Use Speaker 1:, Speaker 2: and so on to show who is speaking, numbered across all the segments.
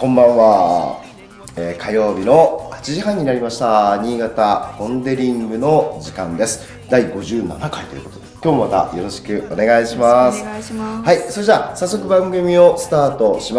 Speaker 1: こんばんは。火曜日の8時半になりました。新潟ポンデリングの時間です。第57回ということで、今日もまたよろしくお願いします。
Speaker 2: お願いします。
Speaker 1: はい、それじゃあ早速番組をスタートします。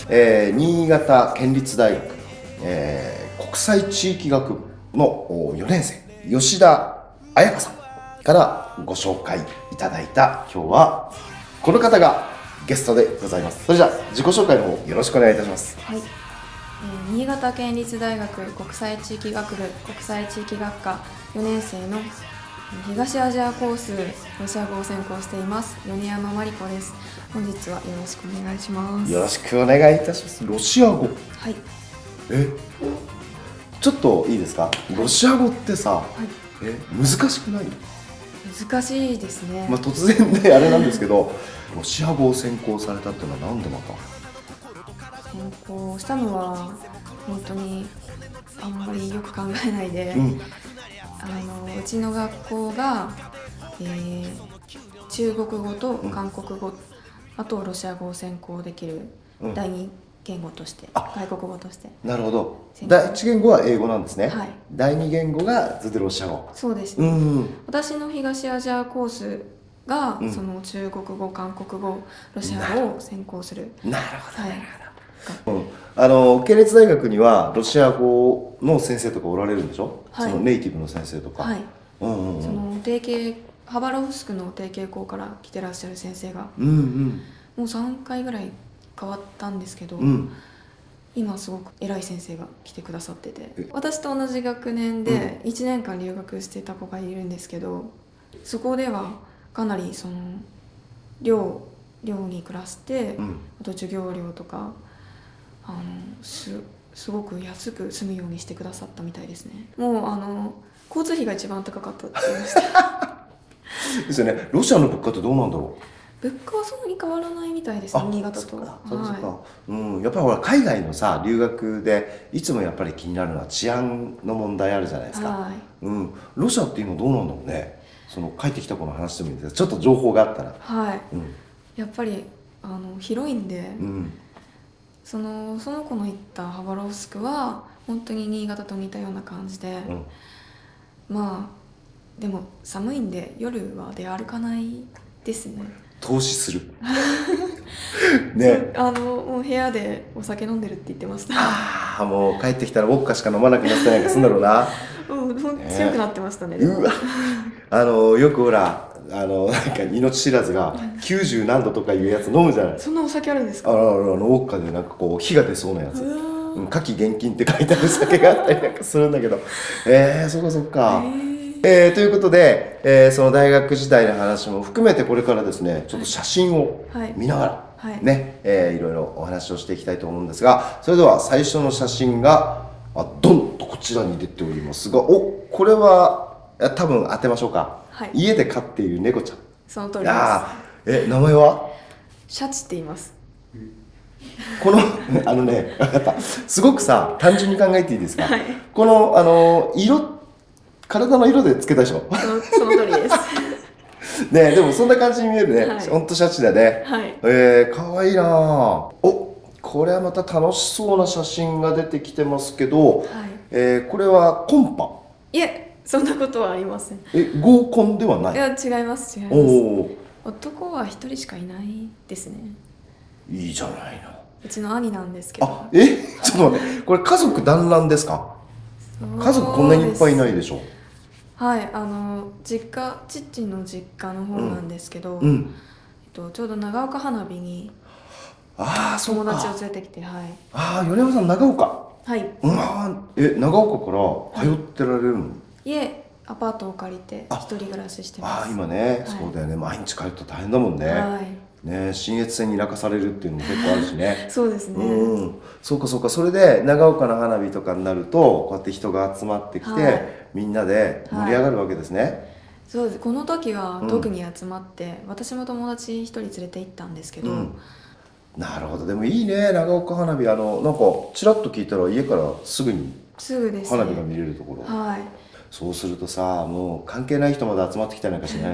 Speaker 1: 新潟県立大学、国際地域学部の4年生、吉田彩香さんからご紹介いただいた今日はこの方がゲストでございます。それじゃあ自己紹介の方よろしくお願いいたします。
Speaker 2: はい、新潟県立大学国際地域学部国際地域学科4年生の東アジアコースロシア語を専攻しています米山真理子です。本日はよろしくお願いします。
Speaker 1: よろしくお願いいたします。ロシア語、
Speaker 2: はい、
Speaker 1: ちょっといいですか。ロシア語ってさ、難しくない？
Speaker 2: 難しいですね。
Speaker 1: 突然ねあれなんですけどロシア語を専攻されたっていうのはなんでまた？
Speaker 2: 専攻したのは本当にあんまりよく考えないで、うちの学校が、中国語と韓国語、あとロシア語を専攻できる第二言語として、外国語として。な
Speaker 1: るほど。第一言語は英語なんですね。
Speaker 2: はい。
Speaker 1: 第二言語がずっとロシア語。
Speaker 2: そうですね。私の東アジアコースが、その中国語、韓国語、ロシア語を専攻する。
Speaker 1: なるほど、なるほど。県立大学にはロシア語の先生とかおられるんでしょ？そのネイティブの先生とか。はい。そ
Speaker 2: の提携ハバロフスクの提携校から来てらっしゃる先生が、もう3回ぐらい変わったんですけど、今すごく偉い先生が来てくださってて、私と同じ学年で1年間留学してた子がいるんですけど、そこではかなりその寮に暮らして、あと授業料とかすごく安く住むようにしてくださったみたいですね。もう交通費が一番高かったって言いました
Speaker 1: ですよね。ロシアの物価ってどうなんだろ
Speaker 2: う？物価はそんなに変わらないみたいですね、新潟と。
Speaker 1: やっぱりほら海外のさ留学でいつもやっぱり気になるのは治安の問題あるじゃないですか。ロシアって今どうなんだろうね。その帰ってきた子の話でもいいんですけど、ちょっと情報があったら。やっぱり
Speaker 2: 広いんで、その子の行ったハバロフスクは本当に新潟と似たような感じで、でも寒いんで夜は出歩かないですね。
Speaker 1: 投資する
Speaker 2: ね。もう部屋でお酒飲んでるって言ってました。
Speaker 1: もう帰ってきたらウォッカしか飲まなくなってないかすんだろうな。
Speaker 2: 強くなってましたね。
Speaker 1: うわよくほらなんか命知らずが90何度とかいうやつ飲むじゃない。
Speaker 2: そんなお酒あるんですか？
Speaker 1: ウォッカでなんかこう火が出そうなやつ、夏季厳禁って書いてある酒があったりなんかするんだけど、そっかそっか。ということで、その大学時代の話も含めてこれからですね、ちょっと写真を見ながらね、いろいろお話をしていきたいと思うんですが、それでは最初の写真がドンとこちらに出ておりますが、これは多分当てましょうか。家で飼っている猫ちゃん。
Speaker 2: その通りです。
Speaker 1: 名前は？
Speaker 2: シャチって言います。
Speaker 1: この分かった。すごくさ単純に考えていいですか。この体の色でつけたでしょ。
Speaker 2: その通りです
Speaker 1: ね。でもそんな感じに見えるね。ほんとシャチだね。かわいいな。これはまた楽しそうな写真が出てきてますけど、これはコンパ？
Speaker 2: いえ、そんなことはありません。
Speaker 1: 合コンではない？
Speaker 2: いや、違います。男は一人しかいないですね。
Speaker 1: いいじゃないの。
Speaker 2: うちの兄なんですけど。ちょ
Speaker 1: っと待って、これ家族団らんですか？家族こんなにいっぱいいないでしょ。
Speaker 2: はい、父の実家の方なんですけど、ちょうど長岡花火に友達を連れてきて、
Speaker 1: 米山さん長岡。長岡から通ってられるの？
Speaker 2: いえ、アパートを借りて一人暮らししてます。
Speaker 1: 今ね、そうだよね、毎日通って大変だもんね。信越線に泣かされるっていうのも結構あるしね。
Speaker 2: そうですね。
Speaker 1: そうかそうか。それで長岡の花火とかになるとこうやって人が集まってきて、みんなで盛り上がるわけですね。
Speaker 2: そうです。この時は特に集まって、私も友達一人連れて行ったんですけど。
Speaker 1: なるほど。でもいいね、長岡花火。なんかちらっと聞いたら家からすぐに花火が見れるところ。そうするとさ、もう関係ない人まで集まってきたりなんかしない？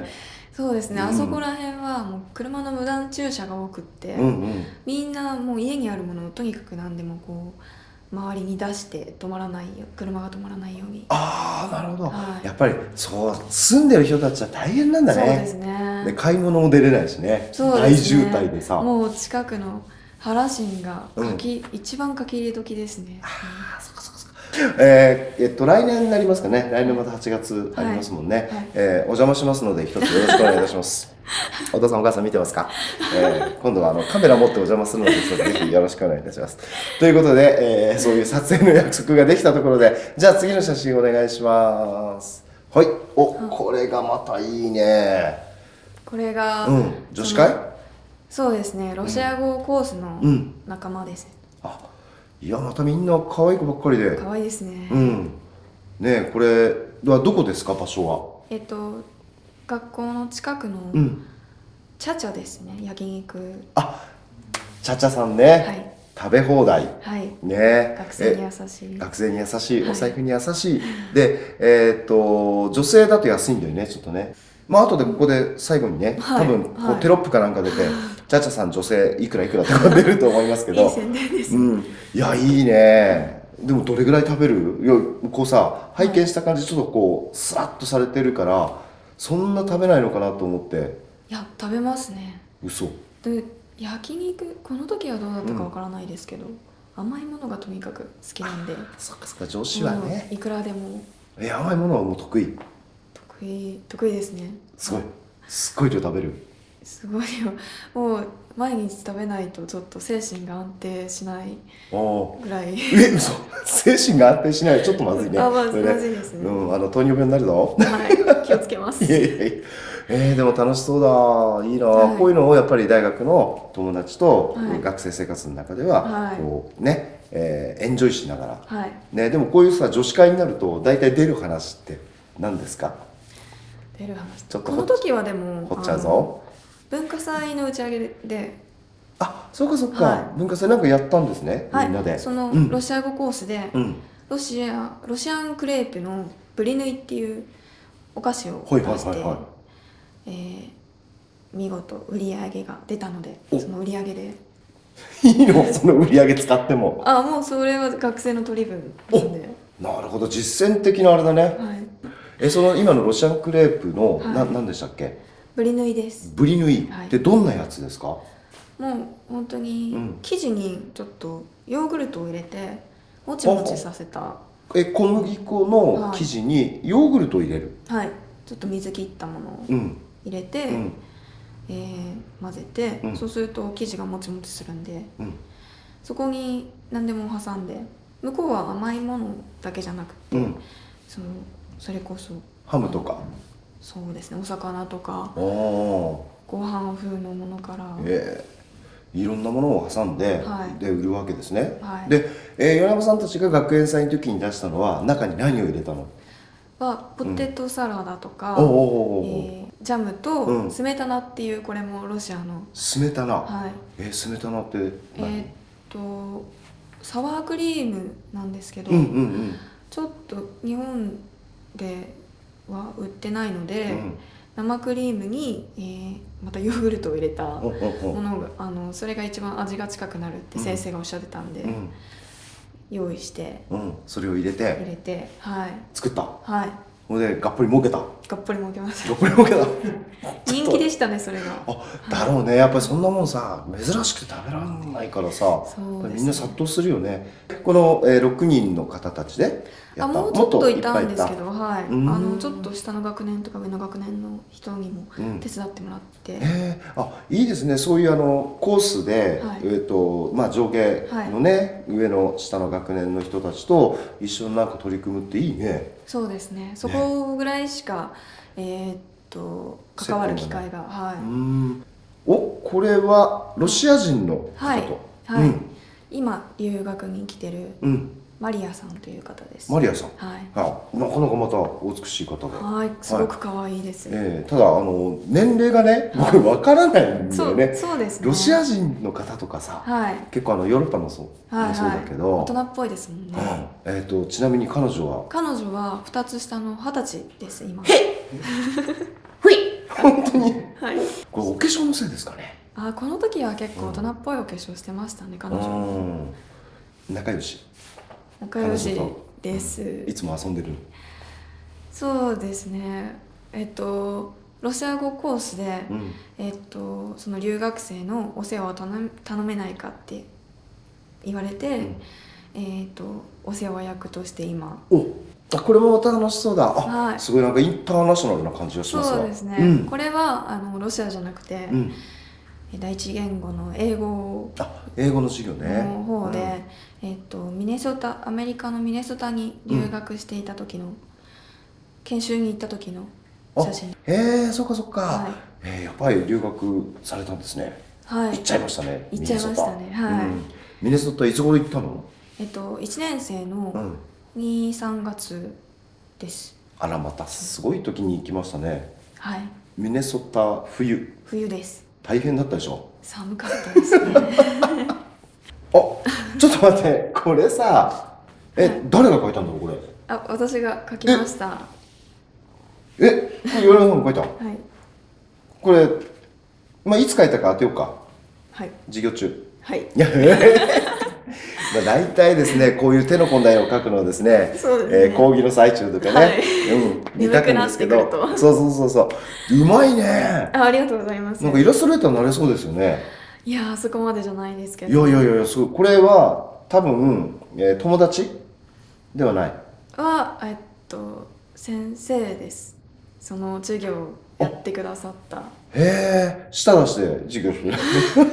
Speaker 2: そうですね、あそこら辺はもう車の無断駐車が多くって、みんなもう家にあるものをとにかく何でもこう周りに出して止まらないよ、車が止まらないように。
Speaker 1: ああ、なるほど、やっぱりそう住んでる人たちは大変なんだね。
Speaker 2: そうですね。
Speaker 1: で買い物も出れないしね、大渋滞でさ。
Speaker 2: もう近くの原新が一番書き入れ時ですね。
Speaker 1: ああ、そっかそっかそっか。来年になりますかね。来年また8月ありますもんね。お邪魔しますので、一つよろしくお願いいたします。お父さんお母さん見てますか？今度はカメラ持ってお邪魔するので、ぜひよろしくお願いいたします。ということで、そういう撮影の約束ができたところで、じゃあ次の写真お願いします。はい。これがまたいいね。
Speaker 2: これが、
Speaker 1: 女子会？
Speaker 2: そうですね、ロシア語コースの仲間です。
Speaker 1: いや、またみんな可愛い子ばっかりで。
Speaker 2: 可愛いですね。
Speaker 1: ね、これはどこですか、場所は？
Speaker 2: 学校の近くのチャチャですね、焼肉。
Speaker 1: チャチャさんね。食べ放題。ね。
Speaker 2: 学生に優しい。
Speaker 1: 学生に優しい、お財布に優しい。で、女性だと安いんだよね、ちょっとね。後でここで最後にね、多分こうテロップかなんか出て、チャチャさん女性いくらいくらって出ると思いますけど。
Speaker 2: いい宣伝です。
Speaker 1: いや、いいね。でもどれぐらい食べる？いや、こうさ、拝見した感じちょっとこうスラッとされてるから、そんな食べないのかなと思って。
Speaker 2: いや、食べますね。
Speaker 1: 嘘。
Speaker 2: で、焼肉この時はどうだったかわからないですけど、甘いものがとにかく好きなんで。
Speaker 1: そっかそっか、女子はね。
Speaker 2: いくらでも。
Speaker 1: 甘いものはもう得意。
Speaker 2: 得意ですね。
Speaker 1: すごい量食べる。
Speaker 2: すごいよ。もう毎日食べないとちょっと精神が安定しないぐらい。
Speaker 1: 嘘。精神が安定しない。ちょっとまずいね。
Speaker 2: まずいですね。
Speaker 1: 糖尿病になるぞ。
Speaker 2: はい、気をつけます。
Speaker 1: でも楽しそうだ。いいな。こういうのをやっぱり大学の友達と学生生活の中ではこうね、エンジョイしながら。ね、でもこういうさ、女子会になると大体出る話って何ですか？
Speaker 2: 出る話。ちょっとこの時はでも
Speaker 1: 掘っちゃうぞ。
Speaker 2: 文化祭の打ち上げで。
Speaker 1: そうかそうか。文化祭なんかやったんですね。みんなで。
Speaker 2: そのロシア語コースでロシアンクレープのブリヌイっていうお菓子を出して見事売り上げが出たので、その売り上げで
Speaker 1: いいの？その売り上げ使っても。
Speaker 2: もうそれは学生の取り分なんで。
Speaker 1: なるほど、実践的なあれだね。その今のロシアンクレープの何でしたっけ？
Speaker 2: ブリヌイです。
Speaker 1: ブリヌイってどんなやつですか？
Speaker 2: もう本当に生地にちょっとヨーグルトを入れてもちもちさせた。
Speaker 1: 小麦粉の生地にヨーグルトを入れる？
Speaker 2: ちょっと水切ったものを入れて、混ぜて、そうすると生地がもちもちするんで、そこに何でも挟んで、向こうは甘いものだけじゃなくて、それこそ
Speaker 1: ハムとか、
Speaker 2: そうですね、お魚とかご飯風のものから、
Speaker 1: いろんなものを挟んで、で売るわけですね。で、米山さんたちが学園祭の時に出したのは中に何を入れたの？
Speaker 2: ポテトサラダとか、ジャムとスメタナっていう、これもロシアの
Speaker 1: スメタナ。スメタナって何？
Speaker 2: サワークリームなんですけど、ちょっと日本では売ってないので、生クリームに、またヨーグルトを入れたものが、それが一番味が近くなるって先生がおっしゃってたんで、用意して、
Speaker 1: それを入れて作った。それでがっぽり儲けた。
Speaker 2: がっぽり儲けました。
Speaker 1: がっぽり儲けた。
Speaker 2: 人気でしたね、それが。
Speaker 1: だろうね。やっぱりそんなもんさ、珍しくて食べられないからさ、みんな殺到するよね。この6人の方たちでやった。
Speaker 2: もうちょっといたんですけど、ちょっと下の学年とか上の学年の人にも手伝ってもらって。
Speaker 1: いいですね。そういうコースで上下のね、上の下の学年の人たちと一緒になんか取り組むっていいね。
Speaker 2: そうですね。そこぐらいしか関わる機会が。
Speaker 1: これはロシア人の方と。
Speaker 2: 今留学に来てるマリアさんという方です。
Speaker 1: マリアさん。なかなかまたお美しい方で。
Speaker 2: すごく可愛いです。
Speaker 1: ただ年齢がね、僕わからないんだよね。
Speaker 2: そうですね。
Speaker 1: ロシア人の方とかさ、結構ヨーロッパのそうだけど、
Speaker 2: 大人っぽいですもんね。
Speaker 1: ちなみに彼女は
Speaker 2: 2つ下の20歳です今。
Speaker 1: ふい。 本当に。
Speaker 2: はい。
Speaker 1: これお化粧のせいですかね。
Speaker 2: この時は結構大人っぽいお化粧してましたね、彼女。
Speaker 1: 仲良し。
Speaker 2: 仲良しです。
Speaker 1: いつも遊んでる。
Speaker 2: そうですね。ロシア語コースで、その留学生のお世話を頼めないかって言われて、お世話役として今。
Speaker 1: これもまた楽しそうだ。
Speaker 2: はい、
Speaker 1: すごいなんかインターナショナルな感じがしますが。
Speaker 2: そうですね。これはロシアじゃなくて、第一言語の英語
Speaker 1: の授業ね。
Speaker 2: の方で、アメリカのミネソタに留学していた時の、研修に行った時の写真。
Speaker 1: そっかそっか。やっぱり留学されたんですね。
Speaker 2: はい。
Speaker 1: 行っちゃいましたね。
Speaker 2: 行っちゃいましたね。はい。
Speaker 1: ミネソタいつ頃行ったの
Speaker 2: ？1年生の2、3月です。
Speaker 1: あら、またすごい時に行きましたね。
Speaker 2: はい。
Speaker 1: ミネソタ冬
Speaker 2: です。
Speaker 1: 大変だったでしょ。
Speaker 2: 寒かったですね。
Speaker 1: ちょっと待って、これさ、誰が書いたんだろうこれ。
Speaker 2: 私が書きました。
Speaker 1: これ米山さんも書いた。
Speaker 2: はい。
Speaker 1: これいつ書いたか当てようか。
Speaker 2: はい。
Speaker 1: 授業中。
Speaker 2: はい。
Speaker 1: 大体ですね、こういう手の込んだ絵を描くのはですね、講義の最中とかね、に描くんですけど、そううまいね。
Speaker 2: ありがとうございます。
Speaker 1: なんかイラストレーターになれそうですよね。
Speaker 2: いや、そこまでじゃないですけど。
Speaker 1: いや、そう、これは多分友達ではない。
Speaker 2: 先生です。その授業をやってくださった。
Speaker 1: 舌出して授業してる。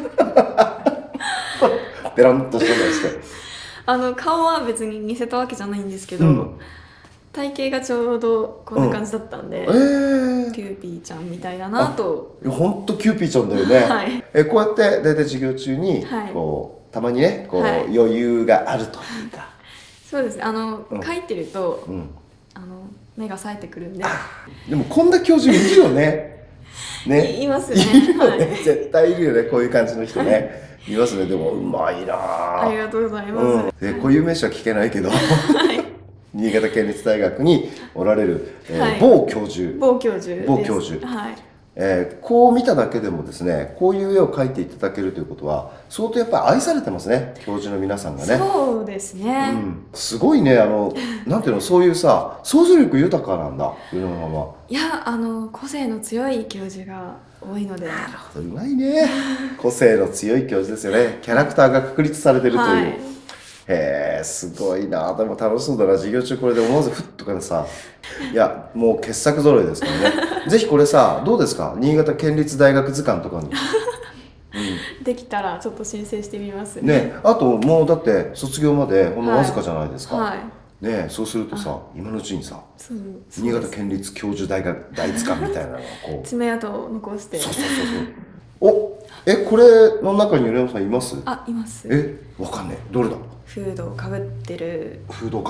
Speaker 1: ペランと舌出して。
Speaker 2: 顔は別に似せたわけじゃないんですけど、体型がちょうどこんな感じだったんで、キューピーちゃんみたいだなと。
Speaker 1: ほんとキューピーちゃんだよね。
Speaker 2: はい。
Speaker 1: こうやって大体授業中にこうたまにね、こう余裕があるというか。
Speaker 2: そうですね。書いてると目が冴えてくるんで。
Speaker 1: でもこんな教授いるよね。
Speaker 2: いますね。
Speaker 1: 絶対いるよね、こういう感じの人ね。いますね。でもうまいな。
Speaker 2: ありがとうございます。
Speaker 1: こういう名詞は聞けないけど、新潟県立大学におられる某教授。はい。こう見ただけでもですね、こういう絵を描いていただけるということは相当やっぱり愛されてますね、教授の皆さんがね。
Speaker 2: そうですね。
Speaker 1: すごいね、なんていうの、そういうさ、想像力豊かなんだ、上野さんは。
Speaker 2: いや、個性の強い教授が多いので。
Speaker 1: なるほど、うまいね。個性の強い教授ですよね。キャラクターが確立されてるという。すごいな。でも楽しそうだな。授業中これで思わずふっとかさ、いやもう傑作揃いですからね。ぜひこれさ、どうですか、新潟県立大学図鑑とかに。
Speaker 2: できたらちょっと申請してみます
Speaker 1: ね。あともうだって卒業までほんのわずかじゃないですか。ね、そうするとさ、今のうちにさ、新潟県立教授大図鑑みたいなのをこう
Speaker 2: 爪痕を残して。
Speaker 1: これの中に米山さんいます？
Speaker 2: います。
Speaker 1: わかんねえ。どれだ？
Speaker 2: フードをかぶってる。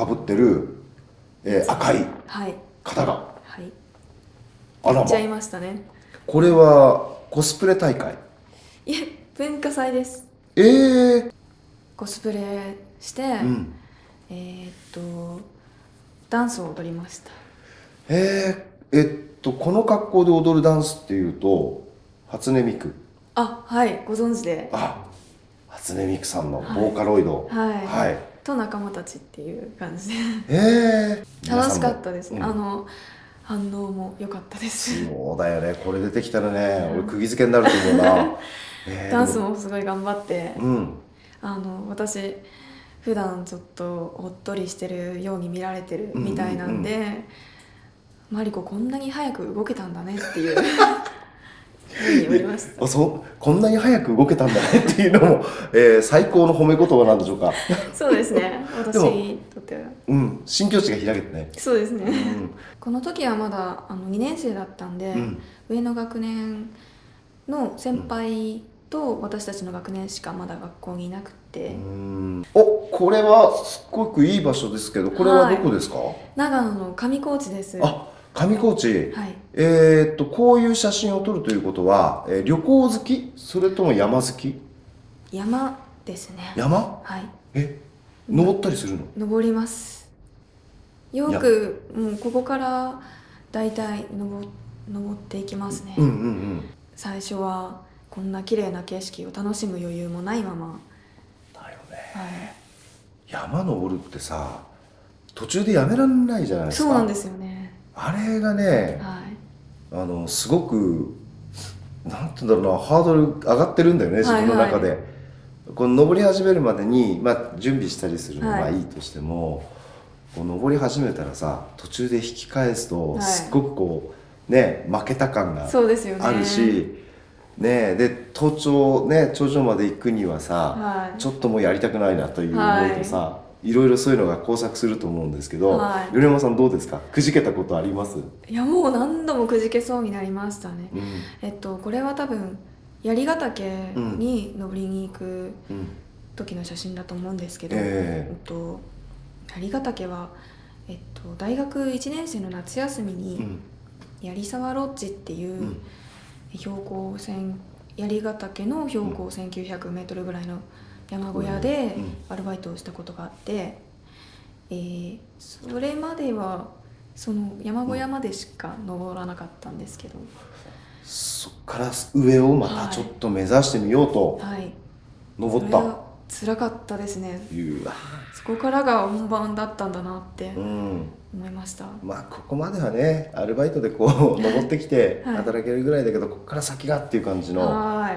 Speaker 1: 赤い方が。
Speaker 2: はい。行っちゃいましたね。
Speaker 1: これはコスプレ大会？
Speaker 2: いえ、文化祭です。コスプレして、ダンスを踊りました。
Speaker 1: この格好で踊るダンスっていうと初音ミク。
Speaker 2: はい、ご存知で。
Speaker 1: 初音ミクさんのボーカロイド。
Speaker 2: と仲間たちっていう感じで。楽しかったですね。反応も良かったです。
Speaker 1: そうだよね。これ出てきたらね、俺釘付けになると思うな。
Speaker 2: ダンスもすごい頑張って。私普段ちょっとおっとりしてるように見られてるみたいなんで、マリコこんなに早く動けたんだねっていう言われました。
Speaker 1: こんなに早く動けたんだねっていうのも、最高の褒め言葉なんでしょうか。
Speaker 2: そうですね、私にとっては。
Speaker 1: 新境地が開けてね。
Speaker 2: そうですね。この時はまだ2年生だったんで、上の学年の先輩と私たちの学年しかまだ学校にいなくて。これはすっごくいい場所ですけど、これはどこですか？ 長野の上高地です。
Speaker 1: 上高地。こういう写真を撮るということは、旅行好き？それとも山好き？
Speaker 2: 山ですね。
Speaker 1: 山？登ったりするの？
Speaker 2: 登ります。よくもうここからだいたい登っ登っていきますね。
Speaker 1: うんうんうん。
Speaker 2: 最初はこんな綺麗な景色を楽しむ余裕もないまま
Speaker 1: だよね、
Speaker 2: はい、
Speaker 1: 山登るってさ途中でやめられないじゃないですか。
Speaker 2: そうなんですよね。
Speaker 1: あれがね、
Speaker 2: はい、
Speaker 1: すごくなんて言うんだろうな、ハードル上がってるんだよね、自分の中で。はいはい、この登り始めるまでに、まあ、準備したりするのがいいとしても、はい、こう登り始めたらさ途中で引き返すとすっごくこうね負けた感があるし、ね、で頂上まで行くにはさ、はい、ちょっともうやりたくないなという思いとさ、はい、いろいろそういうのが交錯すると思うんですけど、はい、米山さんどうですか？くじけたことあります？
Speaker 2: いやもう何度もくじけそうになりましたね、これは多分槍ヶ岳に登りに行く時の写真だと思うんですけど、槍ヶ岳は、大学1年生の夏休みに槍沢ロッジっていう、標高槍ヶ岳の標高1900メートルぐらいの山小屋でアルバイトをしたことがあって、それまではその山小屋までしか登らなかったんですけど、
Speaker 1: そっから上をまたちょっと目指してみようと登った、はい、
Speaker 2: 辛かったですね。そこからが本番だったんだなって思いました、
Speaker 1: まあここまではねアルバイトでこう登ってきて働けるぐらいだけど、ここから先がっていう感じの、はい、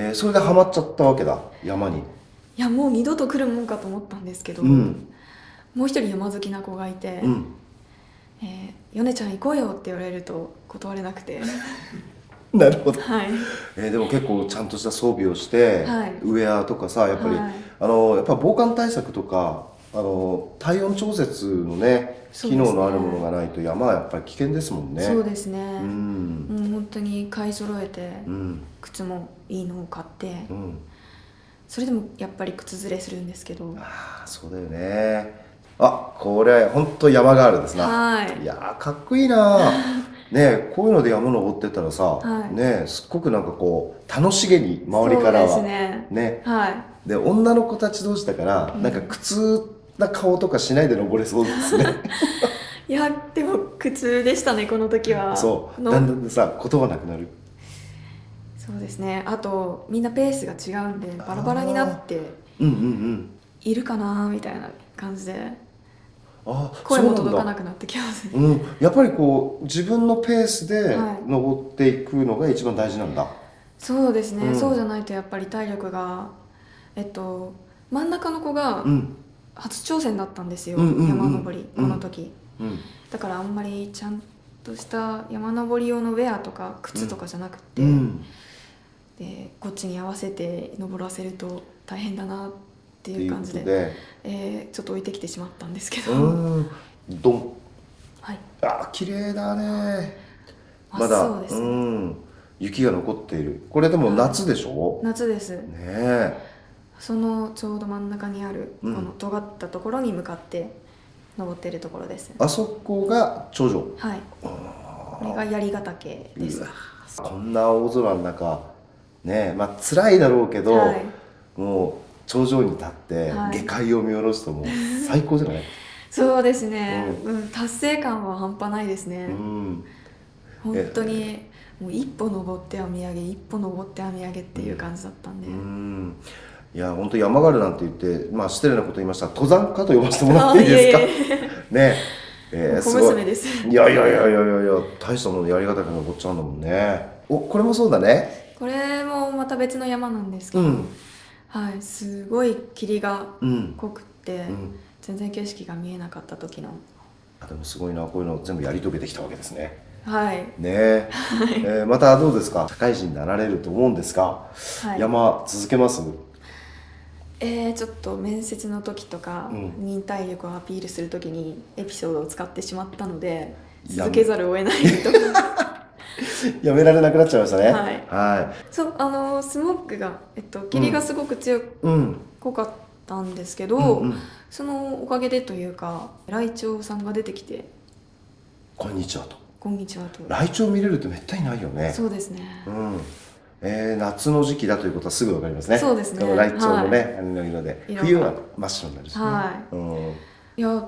Speaker 1: それでハマっちゃったわけだ山に。
Speaker 2: いやもう二度と来るもんかと思ったんですけど、もう一人山好きな子がいて、米ちゃん行こうよって言われると断れなくて
Speaker 1: なるほど、
Speaker 2: はい、
Speaker 1: でも結構ちゃんとした装備をして、はい、ウェアとかさやっぱり、はい、やっぱ防寒対策とか体温調節のね機能のあるものがないと山はやっぱり危険ですもんね。
Speaker 2: そうですね、もう本当に買い揃えて、靴もいいのを買って、それでもやっぱり靴ずれするんですけど。
Speaker 1: ああそうだよね。あ、これ本当山ガールですな。
Speaker 2: はい、
Speaker 1: いやかっこいいなね、こういうので山登ってたらさ、はい、ね、すっごくなんかこう楽しげに周りからは
Speaker 2: そうですね、
Speaker 1: ね、
Speaker 2: はい、
Speaker 1: で女の子たち同士だから、なんか苦痛な顔とかしないで登れそうですね
Speaker 2: いやでも苦痛でしたねこの時は。
Speaker 1: そうだんだんさ言葉なくなる。
Speaker 2: そうですね。あとみんなペースが違うんでバラバラになっているかなみたいな感じで。声も届かなくなってきますね。
Speaker 1: やっぱりこう自分のペースで登っていくのが一番大事なんだ。
Speaker 2: そうですね、そうじゃないとやっぱり体力が真ん中の子が初挑戦だったんですよ、山登りこの時、だからあんまりちゃんとした山登り用のウェアとか靴とかじゃなくて、でこっちに合わせて登らせると大変だなっていう感じで、ちょっと置いてきてしまったんですけど。
Speaker 1: ドン、
Speaker 2: はい、
Speaker 1: 綺麗だね。まだそうです、ね、雪が残っている。これでも夏でしょ？
Speaker 2: 夏です
Speaker 1: ね。
Speaker 2: そのちょうど真ん中にあるこの尖ったところに向かって登っているところです、
Speaker 1: あそこが頂上。
Speaker 2: はい、これが槍ヶ岳です。
Speaker 1: こんな青空の中ね、まあ辛いだろうけど、もう頂上に立って下界を見下ろすともう最高じゃない？
Speaker 2: そうですね、達成感は半端ないですね。本当にもう一歩登っては見上げ一歩登っては見上げっていう感じだったんで、
Speaker 1: いや本当山ガールなんて言ってまあ失礼なこと言いました。登山家と呼ばせてもらっていいですか？ね、
Speaker 2: 小娘です。
Speaker 1: いや大したものやり方が登っちゃうんだもんね。これもそうだね。
Speaker 2: これもまた別の山なんですけど、はい、すごい霧が濃くって、全然景色が見えなかった時の。
Speaker 1: でもすごいな、こういうの全部やり遂げてきたわけですね。
Speaker 2: はい。
Speaker 1: ねまたどうですか？社会人になられると思うんですが、山続けます？
Speaker 2: ちょっと面接の時とか、忍耐力をアピールする時にエピソードを使ってしまったので続けざるを得ないと
Speaker 1: やめられなくなっちゃいましたね。
Speaker 2: はい。そうスモッグが霧がすごく濃かったんですけど、そのおかげでというかライチョウさんが出てきて
Speaker 1: こんにちはと。
Speaker 2: こんにちはと。
Speaker 1: ライチョウ見れるってめったにないよね。
Speaker 2: そうですね。
Speaker 1: 夏の時期だということはすぐ分かりますね。
Speaker 2: そうですね。
Speaker 1: ライチョウのね、あの色で、冬は真っ白になるしね。
Speaker 2: いや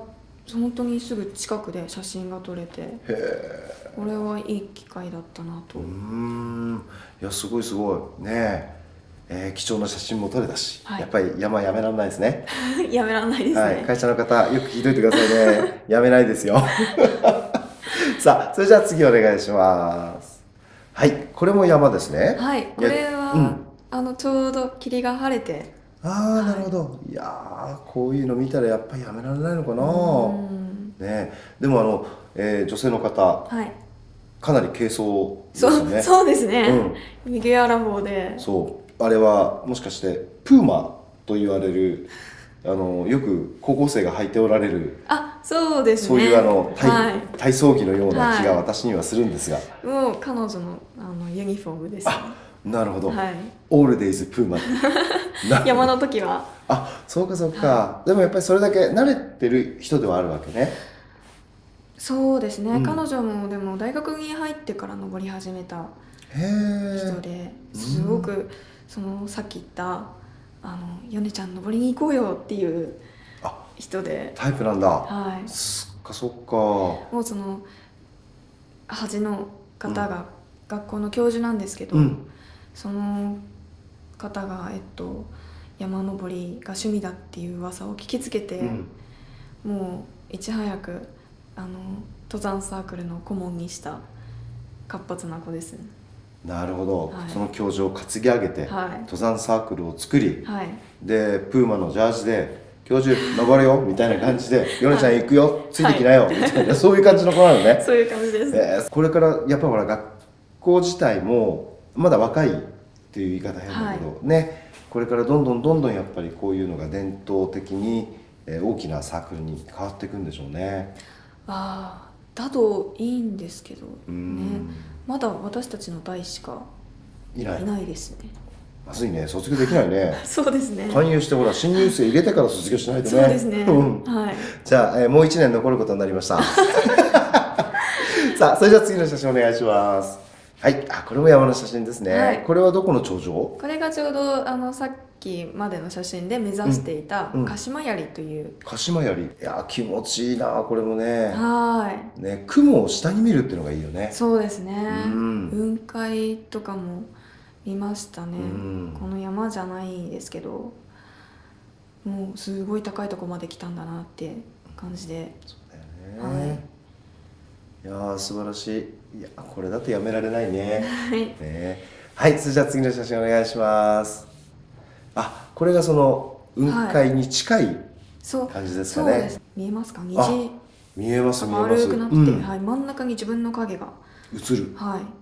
Speaker 2: 本当にすぐ近くで写真が撮れて、これはいい機会だったなと。
Speaker 1: いやすごいすごいね貴重な写真も撮れたし、
Speaker 2: はい、
Speaker 1: やっぱり山やめられないですね。
Speaker 2: やめられないですね、
Speaker 1: はい、会社の方よく聞いといてくださいねやめないですよさあそれじゃあ次お願いします。はい、これも山ですね。
Speaker 2: はい、これは、ちょうど霧が晴れて、
Speaker 1: ああ、なるほど。いやー、こういうの見たらやっぱりやめられないのかな。ね、でも女性の方、
Speaker 2: はい、
Speaker 1: かなり軽装ですよね。
Speaker 2: そうですね。ミゲアラフォーで。
Speaker 1: そう、あれはもしかしてプーマと言われるよく高校生が履いておられる。
Speaker 2: あ、そうですね。
Speaker 1: そういう体操着のような気が私にはするんですが。
Speaker 2: もう彼女のユニフォームですね。
Speaker 1: なるほど。
Speaker 2: はい。
Speaker 1: オールデイズプーマ。
Speaker 2: 山の時は。
Speaker 1: あ、そうかそうか。でもやっぱりそれだけ慣れてる人ではあるわけね。
Speaker 2: そうですね。彼女もでも大学に入ってから登り始めた人で、すごくさっき言ったヨネちゃん登りに行こうよっていう人で。
Speaker 1: タイプなんだ。
Speaker 2: はい。
Speaker 1: そっかそっか。
Speaker 2: もう端の方が学校の教授なんですけど、その方が山登りが趣味だっていう噂を聞きつけて、もういち早く登山サークルの顧問にした活発な子です。
Speaker 1: なるほど、その教授を担ぎ上げて、登山サークルを作り、でプーマのジャージで「教授登るよ」みたいな感じで「ヨネちゃん行くよ、ついてきなよ」みたいな、そういう感じの子なのね。
Speaker 2: そういう感じです。
Speaker 1: これからやっぱほら学校自体もまだ若いっていう言い方変だけど、ね、これからどんどんやっぱりこういうのが伝統的に大きなサークルに変わっていくんでしょうね。
Speaker 2: だといいんですけどね。まだ私たちの代しかいないですね。
Speaker 1: まずいね、卒業できないね。
Speaker 2: そうですね。
Speaker 1: 勧誘してほら新入生入れてから卒業しないとね。
Speaker 2: そうですね。はい。
Speaker 1: じゃあ、もう1年残ることになりました。さあ、それじゃあ次の写真お願いします。はい、これも山の写真ですね。これはどこの頂上？
Speaker 2: これがちょうどさっきまでの写真で目指していた鹿島槍という。
Speaker 1: 鹿島槍。いや気持ちいいなこれもね。
Speaker 2: ね、
Speaker 1: 雲を下に見るっていうのがいいよね。
Speaker 2: そうですね。雲海とかも見ましたね。この山じゃないですけど、もうすごい高いところまで来たんだなって感じで。
Speaker 1: そうだよね。いや素晴らしい。いやこれだとやめられないね。はい、それじゃあ次の写真お願いします。これがその雲海に近い感じですかね。
Speaker 2: そうです。見えますか？虹。
Speaker 1: 見えます見えます。
Speaker 2: 丸くなってて、真ん中に自分の影が
Speaker 1: 映る。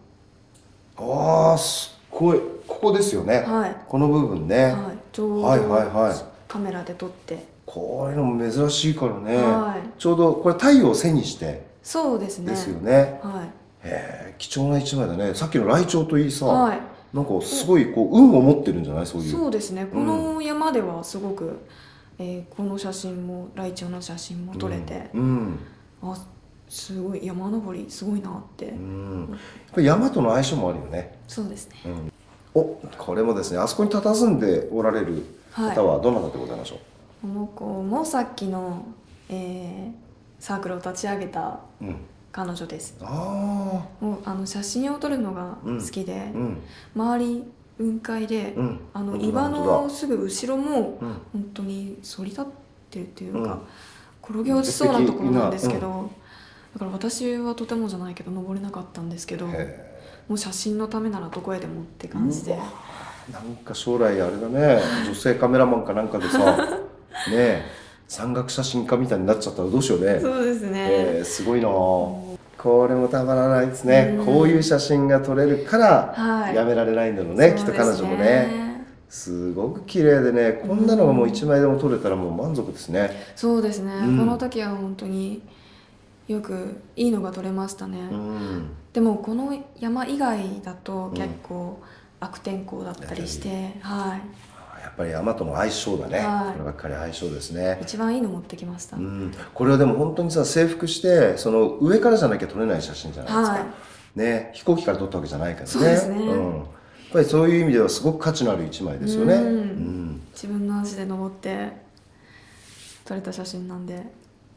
Speaker 1: すっごい。ここですよね。この部分ね。
Speaker 2: ちょうどカメラで撮って。
Speaker 1: これも珍しいからね。ちょうどこれ太陽を背にして。
Speaker 2: そうですね。
Speaker 1: ですよね。貴重な一枚だね。さっきのライチョウといいさ、なんかすごい運を持ってるんじゃない？そういう。
Speaker 2: そうですね。この山ではすごくこの写真もライチョウの写真も撮れて、すごい山登りすごいなって。やっ
Speaker 1: ぱり山との相性もあるよね。
Speaker 2: そうですね。
Speaker 1: これもですね、あそこに佇んでおられる方はどなたでございましょう？
Speaker 2: この子もさっきのサークルを立ち上げた彼女です。もう写真を撮るのが好きで、周り雲海で、岩のすぐ後ろも本当に反り立ってるっていうか、転げ落ちそうなところなんですけど、だから私はとてもじゃないけど登れなかったんですけど、もう写真のためならどこへでもって感じで。
Speaker 1: なんか将来あれだね、女性カメラマンかなんかでさね、山岳写真家みたいになっちゃったらどうしようね。
Speaker 2: そうですね。
Speaker 1: すごいな。これもたまらないですね。こういう写真が撮れるからやめられないんだろうね、きっと彼女もね。すごく綺麗でね、こんなのがもう1枚でも撮れたらもう満足ですね。
Speaker 2: そうですね。この時は本当によくいいのが撮れましたね。でもこの山以外だと結構悪天候だったりして、
Speaker 1: やっぱり山との相性だね。こればっかり相性ですね。
Speaker 2: 一番いいの持ってきました。
Speaker 1: これはでも本当にさ、征服してその上からじゃなきゃ撮れない写真じゃないですか。ね、飛行機から撮ったわけじゃないからね。
Speaker 2: そうですね。
Speaker 1: やっぱりそういう意味ではすごく価値のある一枚ですよね。
Speaker 2: 自分の足で登って撮れた写真なんで。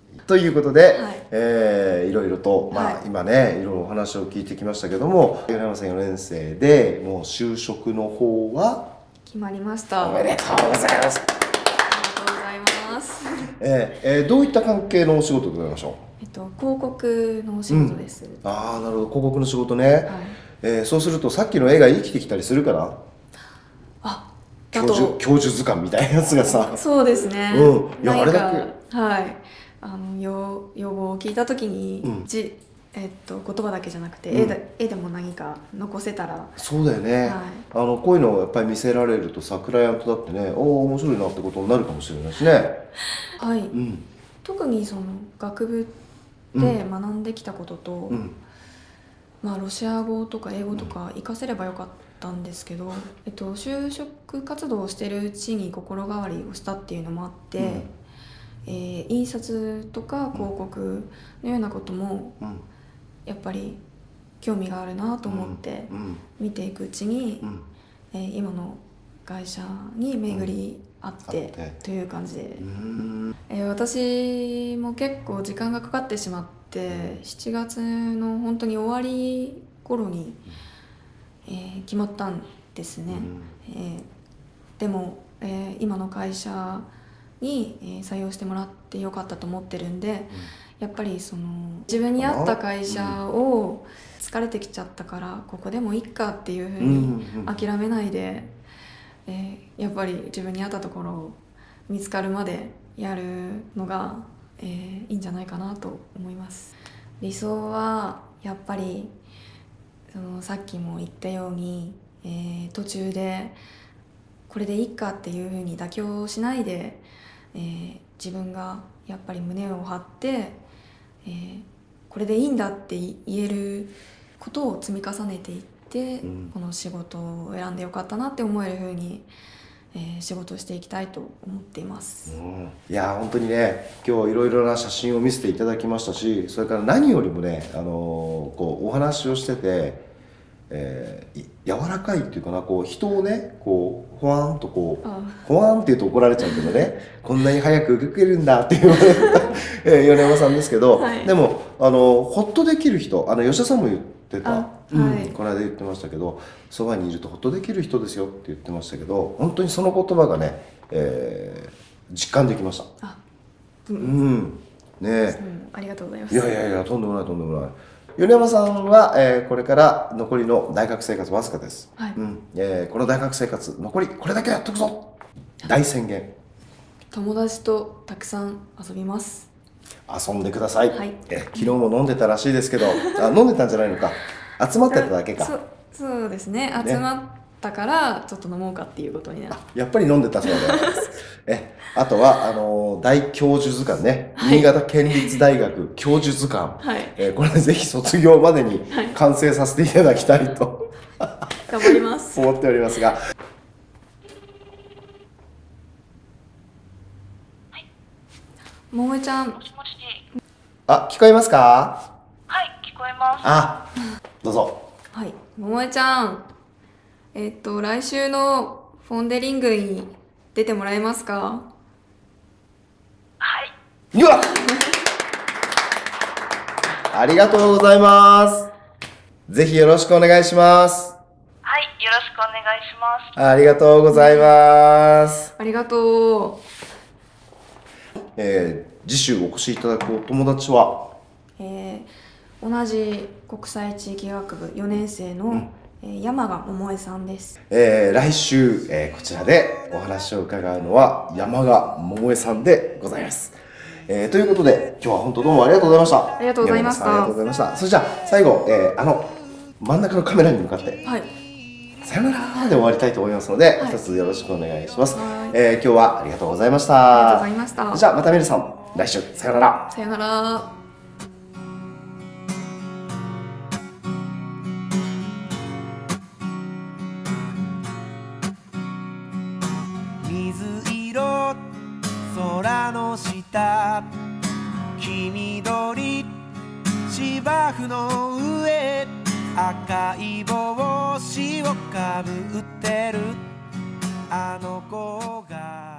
Speaker 1: ということで、
Speaker 2: はい、
Speaker 1: いろいろと、まあ、今ねいろいろお話を聞いてきましたけども、米山さん4年生でもう就職の方は
Speaker 2: 決まりました。
Speaker 1: おめでとうございます。
Speaker 2: ありがとうございます。
Speaker 1: どういった関係のお仕事でございましょう？
Speaker 2: 広告のお仕事です。
Speaker 1: ああ、なるほど、広告の仕事ね。そうするとさっきの絵が生きてきたりするかな？教授図鑑みたいなやつがさ。
Speaker 2: そうですね。
Speaker 1: いや、あれだ
Speaker 2: け。はい。用語を聞いたときに、言葉だけじゃなくて、絵でも何か残せたら。
Speaker 1: そうだよね。こういうのをやっぱり見せられるとさ、クライアントだってね、面白いなってことになるかもしれないしね。
Speaker 2: はい。特にその学部で学んできたことと、まあロシア語とか英語とか活かせればよかったんですけど、就職活動をしてるうちに心変わりをしたっていうのもあって、印刷とか広告のようなこともやっぱり興味があるなと思って見ていくうちに、今の会社に巡り合ってという感じで、私も結構時間がかかってしまって、7月の本当に終わり頃に、決まったんですね。でも、今の会社に採用してもらってよかったと思ってるんで、やっぱりその自分に合った会社を疲れてきちゃったからここでもいいかっていうふうに諦めないで、やっぱり自分に合ったところを見つかるまでやるのが、いいんじゃないかなと思います。理想はやっぱりそのさっきも言ったように、途中でこれでいいかっていうふうに妥協しないで、自分がやっぱり胸を張って、これでいいんだって言えることを積み重ねていって、この仕事を選んでよかったなって思えるふうに、仕事をしていきたいと思っています。
Speaker 1: いや本当にね、今日いろいろな写真を見せていただきましたし、それから何よりもね、こうお話をしてて、柔らかいっていうかな、こう人をねこうほわんとこうほわんって言うと怒られちゃうけどね、こんなに早く動けるんだっていう米山さんですけど、でもほっとできる人、吉田さんも言ってた、この間言ってましたけど、そばにいるとほっとできる人ですよって言ってましたけど、本当にその言葉がね、実感できました。
Speaker 2: ありがとうございます。
Speaker 1: いやとんでもないとんでもない。米山さんは、これから残りの大学生活わずかです。この大学生活残りこれだけやっとくぞ、大宣言。
Speaker 2: 友達とたくさん遊びます。
Speaker 1: 遊んでください。昨日も飲んでたらしいですけど、飲んでたんじゃないのか、集まってただけか。
Speaker 2: そうですね、集まったからちょっと飲もうかっていうことになる。
Speaker 1: やっぱり飲んでたそうであとは大教授図鑑ね、新潟県立大学教授図鑑、これぜひ卒業までに完成させていただきたいと
Speaker 2: 頑張ります
Speaker 1: 思っておりますが、
Speaker 2: 桃江ちゃん、
Speaker 1: 聞こえますか？
Speaker 3: はい、聞こえま
Speaker 1: す。どうぞ。
Speaker 2: はい、桃江ちゃん、来週のフォンデリングに出てもらえますか？
Speaker 3: はい。
Speaker 1: うわありがとうございます。ぜひよろしくお願いします。
Speaker 3: はい、よろしくお願いします。
Speaker 1: ありがとうございます。
Speaker 2: ありがとう。
Speaker 1: 次週お越しいただくお友達は、
Speaker 2: 同じ国際地域学部4年生の、山賀桃江さんです。
Speaker 1: 来週、こちらでお話を伺うのは山賀桃江さんでございます。ということで今日は本当どうもありがとうございました。
Speaker 2: ありがとうございました。
Speaker 1: ありがとうございました。それじゃあ最後、真ん中のカメラに向かって、さよならで終わりたいと思いますので、一つよろしくお願いします。今日はありがとうございました。
Speaker 2: ありがとうございました。
Speaker 1: じゃあまた皆さん来週さよなら。
Speaker 2: さよなら。
Speaker 4: 水色空の下、黄緑芝生の上、赤い帽子をかぶってるあの子が